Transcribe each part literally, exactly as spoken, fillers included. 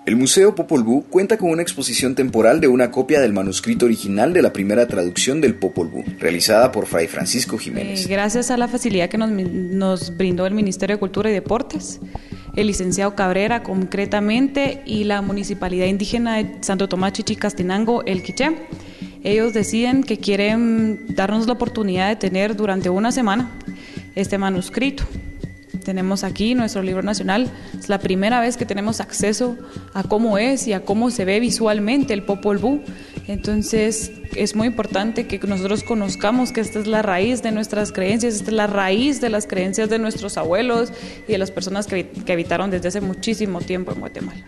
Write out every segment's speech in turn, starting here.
El Museo Popol Vuh cuenta con una exposición temporal de una copia del manuscrito original de la primera traducción del Popol Vuh, realizada por Fray Francisco Jiménez. Eh, gracias a la facilidad que nos, nos brindó el Ministerio de Cultura y Deportes, el licenciado Cabrera concretamente y la Municipalidad Indígena de Santo Tomás Chichicastenango, el Quiché. Ellos deciden que quieren darnos la oportunidad de tener durante una semana este manuscrito. Tenemos aquí nuestro libro nacional, es la primera vez que tenemos acceso a cómo es y a cómo se ve visualmente el Popol Vuh. Entonces es muy importante que nosotros conozcamos que esta es la raíz de nuestras creencias, esta es la raíz de las creencias de nuestros abuelos y de las personas que, que habitaron desde hace muchísimo tiempo en Guatemala.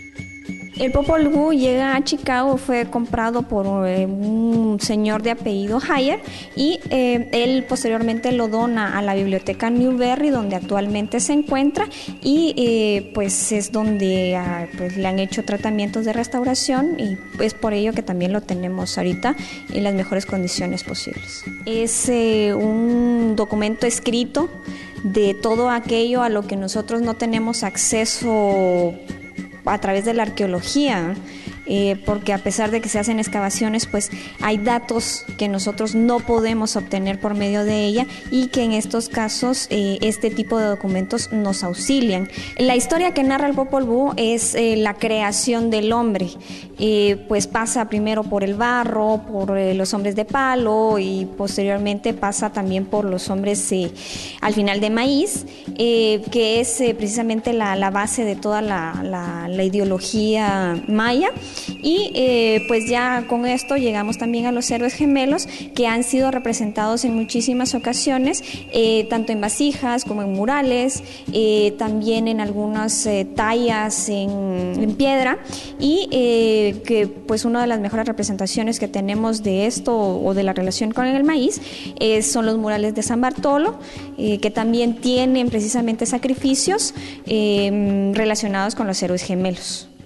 El Popol Vuh llega a Chicago, fue comprado por eh, un señor de apellido Hayer y eh, él posteriormente lo dona a la biblioteca Newberry, donde actualmente se encuentra, y eh, pues es donde ah, pues, le han hecho tratamientos de restauración, y es por ello que también lo tenemos ahorita en las mejores condiciones posibles. Es eh, un documento escrito de todo aquello a lo que nosotros no tenemos acceso a través de la arqueología, eh, porque a pesar de que se hacen excavaciones, pues hay datos que nosotros no podemos obtener por medio de ella, y que en estos casos eh, este tipo de documentos nos auxilian. La historia que narra el Popol Vuh es eh, la creación del hombre, eh, pues pasa primero por el barro, por eh, los hombres de palo, y posteriormente pasa también por los hombres eh, al final de maíz, eh, que es eh, precisamente la, la base de toda la, la, la ideología maya. Y eh, pues ya con esto llegamos también a los héroes gemelos, que han sido representados en muchísimas ocasiones, eh, tanto en vasijas como en murales, eh, también en algunas eh, tallas en, en piedra, y eh, que pues una de las mejores representaciones que tenemos de esto o de la relación con el maíz eh, son los murales de San Bartolo, eh, que también tienen precisamente sacrificios eh, relacionados con los héroes gemelos.